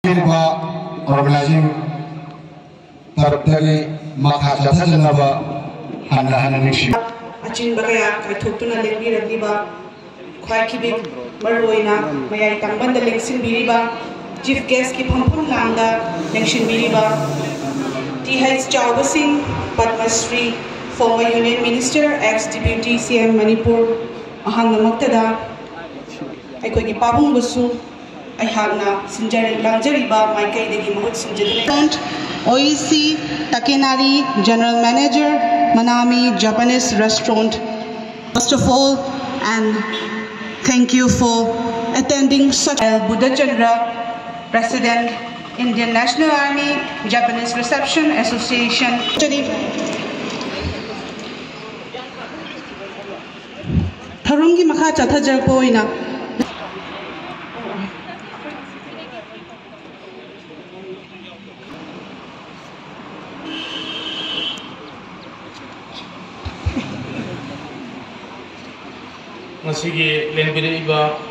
organizing tarapdagi makha chathajnaba hana nixi achin bakaya kaithoptuna lengbi rabiba khwai kibi maroina mayai tangbanda lengsin biriba chief guest ki phampham langa lengsin biriba th chawba singh Padma Shri former union minister ex deputy cm manipur ahangnamaktada aikoi gi pabung busu aihagna sinjari langjariba maikaidagi mahut sinjadune OEC Takenari General Manager Manami Japanese Restaurant. First of all, and thank you for attending such Buddha Chandra, President Indian National Army Japanese Reception Association. Tharungi makha chathajar poina Masigi lengbiriba